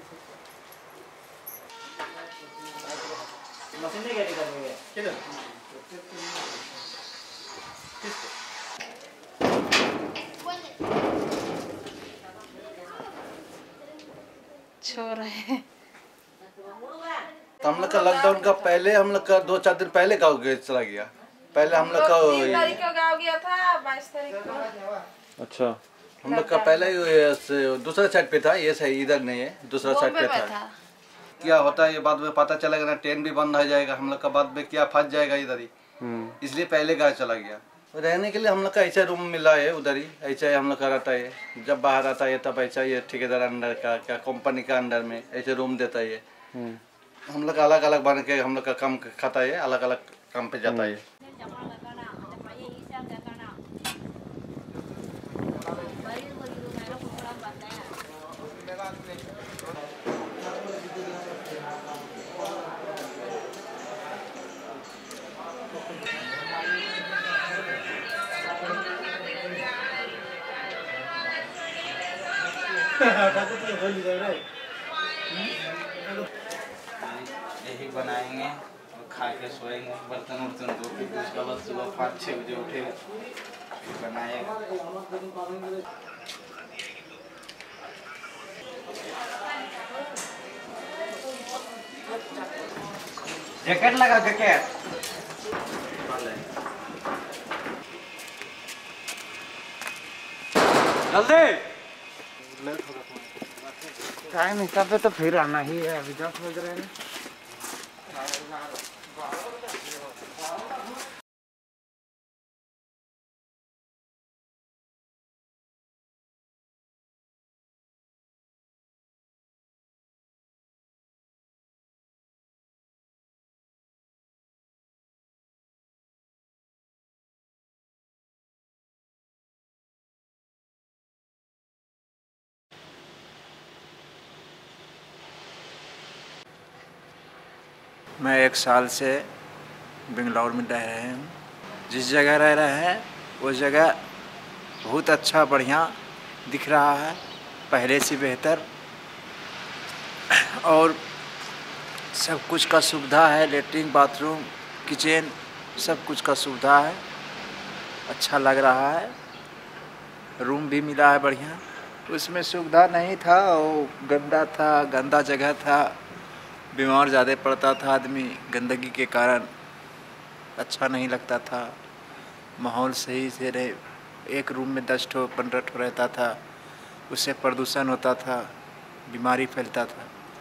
Machine नहीं carry करेंगे किधर छोड़ रहे। तो हम लोग का लॉकडाउन का पहले हम लोग का 2-4 दिन पहले गाँव चला गया। पहले हम लोग का 3 तारीख को गाँव गया था, 22 तारीख को। अच्छा, हम लोग का पहले दूसरा साइड पे था, ये सही इधर नहीं है, दूसरा साइड पे था। क्या होता है ये बाद में पता चलेगा ना, ट्रेन भी बंद हो जाएगा, हम लोग का बाद में क्या फंस जाएगा इधर ही, इसलिए पहले गाँव चला गया। रहने के लिए हम लोग का ऐसा रूम मिला है उधर ही, ऐसा ही हम लोग का रहता है। जब बाहर आता है तब ऐसा ही ठेकेदार अंडर का क्या कंपनी का अंडर में ऐसे रूम देता है। हम लोग अलग अलग बन के हम लोग का काम खाता है, अलग अलग काम पे जाता है। यही बनाएंगे और खा के सोएंगे, बर्तन वर्तन धो के उसके बाद सुबह 5-6 बजे उठेगा फिर बनाएगा। जैकेट लगा, जैकेट जल्दी टाइम हिसाब से तो फिर आना ही है। अभी 10 बज रहे हैं। मैं 1 साल से बेंगलौर में रह रहे हूँ। जिस जगह रह रहे हैं वो जगह बहुत अच्छा बढ़िया दिख रहा है, पहले से बेहतर, और सब कुछ का सुविधा है। लेटरिन, बाथरूम, किचन, सब कुछ का सुविधा है। अच्छा लग रहा है। रूम भी मिला है बढ़िया। उसमें सुविधा नहीं था, वो गंदा था, गंदा जगह था, बीमार ज़्यादा पड़ता था आदमी गंदगी के कारण, अच्छा नहीं लगता था। माहौल सही से रहे, एक रूम में 10 ठो 15 ठो रहता था, उससे प्रदूषण होता था, बीमारी फैलता था।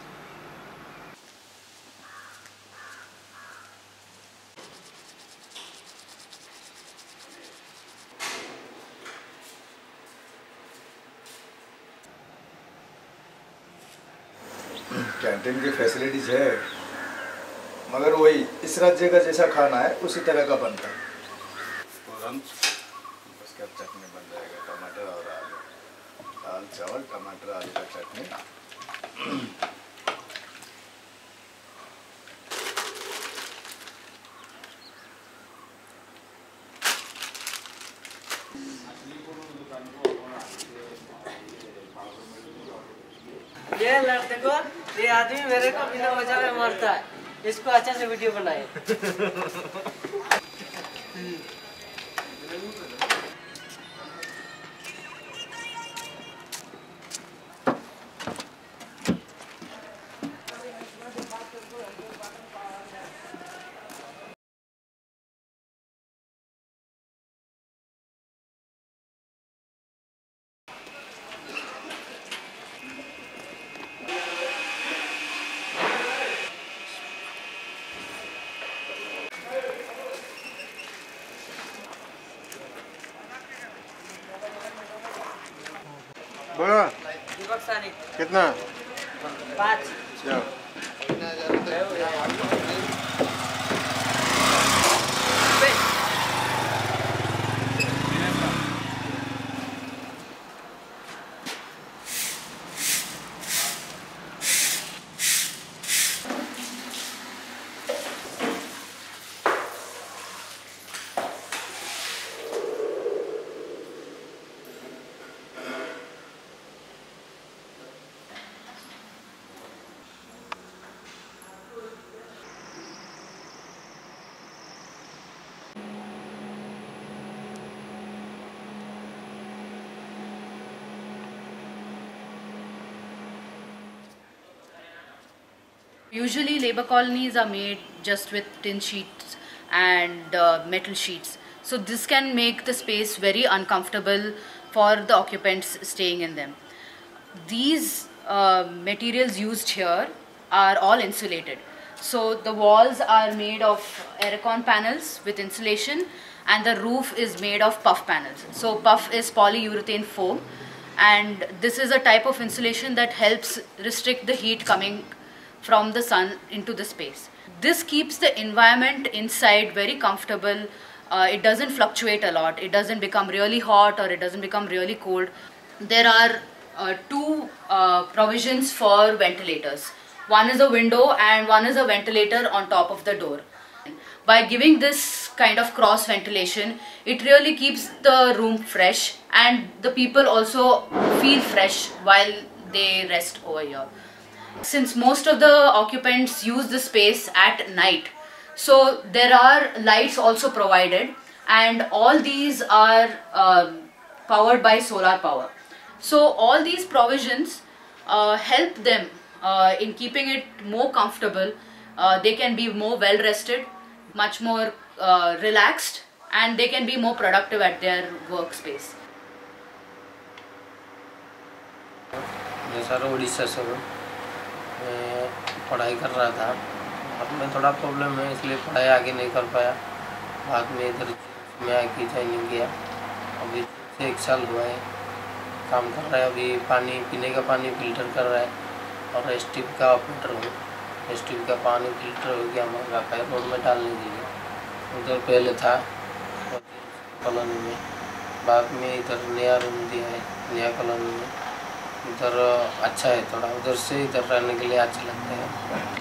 कैंटीन की फैसिलिटीज है, मगर वही इस राज्य का जैसा खाना है उसी तरह का बनता है। तुरंत उसके बाद चटनी बन जाएगा, टमाटर और आलू, दाल चावल टमाटर आलू का चटनी। ये देखो, ये आदमी मेरे को बिना वजह में मारता है, इसको अच्छा से वीडियो बनाए। बोलो कितना? 5 Usually labor colonies are made just with tin sheets and metal sheets. So this can make the space very uncomfortable for the occupants staying in them. These materials used here are all insulated. So the walls are made of Aerocon panels with insulation, and the roof is made of puff panels. So puff is polyurethane foam, and this is a type of insulation that helps restrict the heat coming from the sun into the space. This keeps the environment inside very comfortable. It doesn't fluctuate a lot. It doesn't become really hot or it doesn't become really cold. There are two provisions for ventilators. One is a window and one is a ventilator on top of the door. By giving this kind of cross ventilation, it really keeps the room fresh, and the people also feel fresh while they rest over here. Since most of the occupants use the space at night, so there are lights also provided, and all these are powered by solar power. So all these provisions help them in keeping it more comfortable. They can be more well rested, much more relaxed, and they can be more productive at their workspace. Sir Orissa से पढ़ाई कर रहा था। बाद में थोड़ा problem है, इसलिए पढ़ाई आगे नहीं कर पाया। बाद में इधर में आके ज्वाइनिंग किया। अभी 1 साल हुआ है काम कर रहा है। अभी पानी पीने का पानी फिल्टर कर रहा है और एसटीपी का ऑपरेटर हूँ। एसटीपी का पानी फिल्टर हो गया हमारा रखा है रोड में डालने के लिए। उधर पहले था कॉलोनी में, बाद में इधर नया रूम दिया है नया कॉलोनी में। उधर अच्छा है थोड़ा, उधर से इधर रहने के लिए अच्छा लगता है।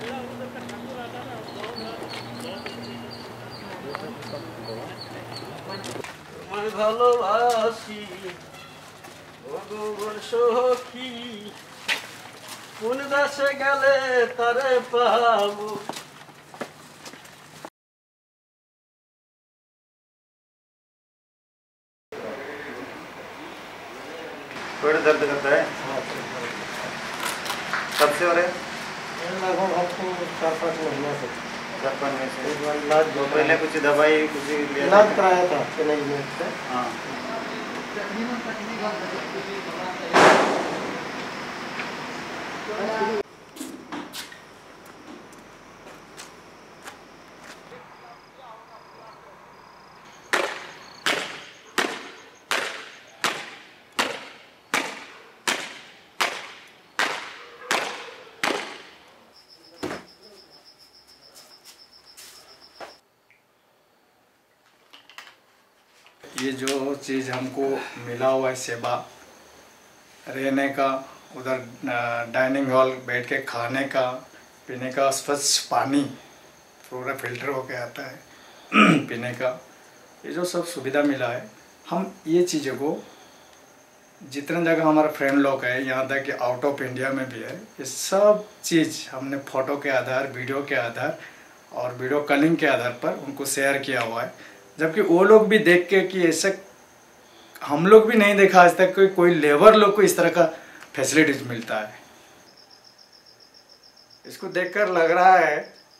ভালোবাসি ভগবান সখী কোন দেশে গেলে তারে পাবো। पेट दर्द करता है? कब से हो रहे? लगभग हमको 4-5 महीने से। 4-5 महीने से। इलाज तो पहले कुछ दवाई कुछ लिया? इलाज कराया था चेन्नई में से। हाँ। ये जो चीज़ हमको मिला हुआ है सेवा, रहने का, उधर डाइनिंग हॉल बैठ के खाने का, पीने का, स्वच्छ पानी पूरा फिल्टर होके आता है पीने का, ये जो सब सुविधा मिला है, हम ये चीज़ों को जितने जगह हमारे फ्रेंड लोग हैं, यहाँ तक कि आउट ऑफ इंडिया में भी है, ये सब चीज़ हमने फ़ोटो के आधार, वीडियो के आधार और वीडियो कॉलिंग के आधार पर उनको शेयर किया हुआ है। जबकि वो लोग भी देख के कि ऐसा हम लोग भी नहीं देखा आज तक कोई लेबर लोग को इस तरह का फैसिलिटीज मिलता है। इसको देखकर लग रहा है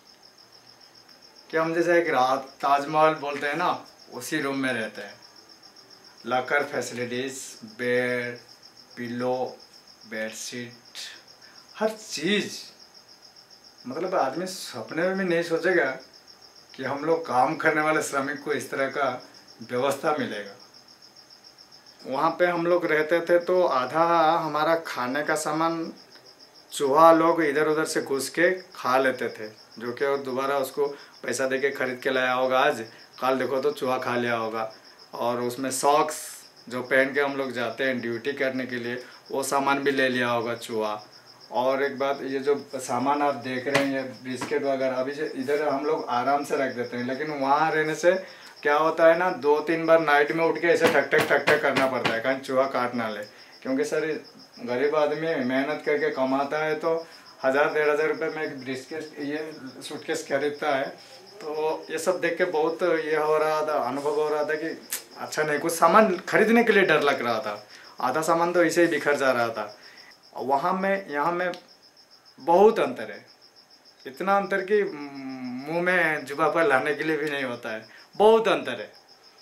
कि हम जैसे एक रात ताजमहल बोलते हैं ना, उसी रूम में रहते हैं। Locker facilities, bed, pillow, bedsheet, हर चीज़, मतलब आदमी सपने में भी नहीं सोचेगा कि हम लोग काम करने वाले श्रमिक को इस तरह का व्यवस्था मिलेगा। वहाँ पे हम लोग रहते थे तो आधा हमारा खाने का सामान चूहा लोग इधर उधर से घुस के खा लेते थे, जो कि दोबारा उसको पैसा दे के खरीद के लाया होगा, आज कल देखो तो चूहा खा लिया होगा। और उसमें सॉक्स जो पहन के हम लोग जाते हैं ड्यूटी करने के लिए, वो सामान भी ले लिया होगा चूहा। और एक बात, ये जो सामान आप देख रहे हैं, ये बिस्किट वगैरह अभी से इधर हम लोग आराम से रख देते हैं, लेकिन वहाँ रहने से क्या होता है ना, 2-3 बार नाइट में उठ के ऐसे ठक ठक करना पड़ता है कहीं चूहा काट ना ले। क्योंकि सर गरीब आदमी मेहनत करके कमाता है तो 1000-1500 रुपये में एक ब्रिस्केट ये सूटकेस खरीदता है। तो ये सब देख के बहुत ये हो रहा था, अनुभव हो रहा था कि अच्छा नहीं, कुछ सामान खरीदने के लिए डर लग रहा था। आधा सामान तो ऐसे ही बिखर जा रहा था। वहाँ में यहाँ में बहुत अंतर है। इतना अंतर कि मुंह में जुबा पर लाने के लिए भी नहीं होता है, बहुत अंतर है।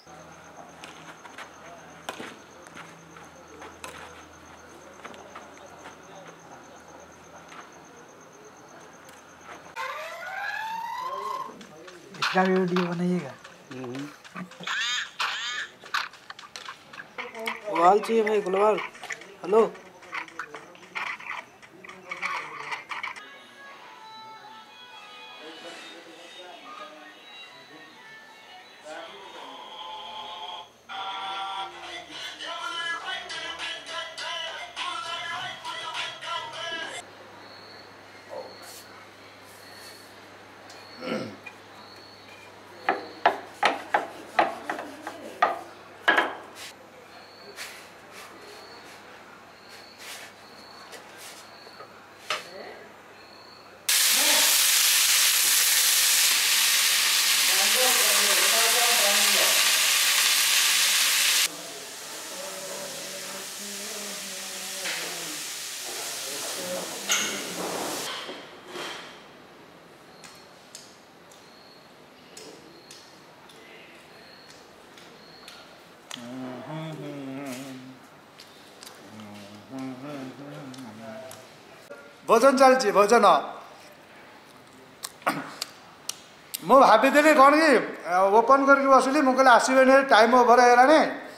इसका भी वीडियो बनाइएगा। गुलवाल चाहिए भाई, गुलवाल। हेलो भोजन चलती भोजन मु भाभी कौन कि ओपन करके बसली मुझे आसबे टाइम ओभर है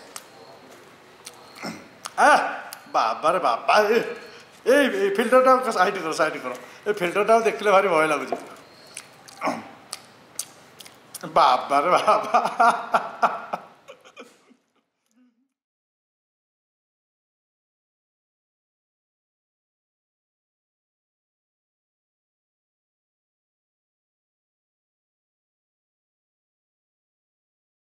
बाबा रे बाबा ए फिल्टर साइड करो ये फिल्टर देखले भारी भय लगुच बाबा रे बाबा